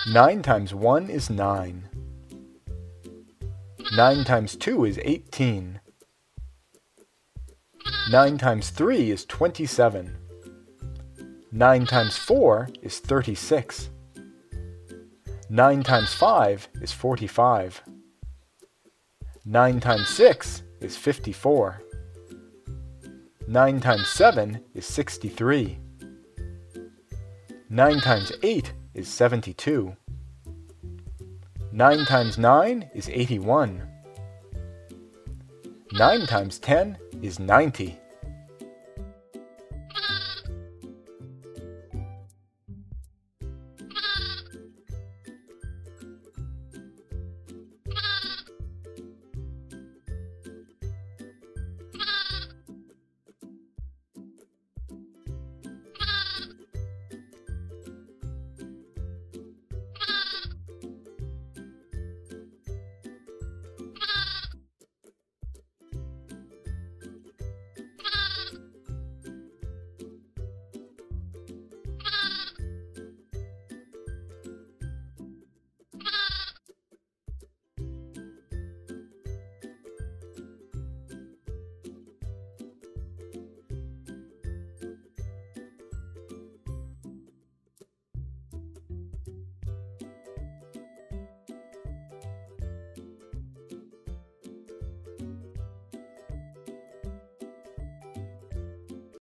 9 times 1 is 9. 9 times 2 is 18. 9 times 3 is 27. 9 times 4 is 36. 9 times 5 is 45. 9 times 6 is 54. 9 times 7 is 63. 9 times 8 is 72. 9 times 9 is 81. 9 times 10 is 90.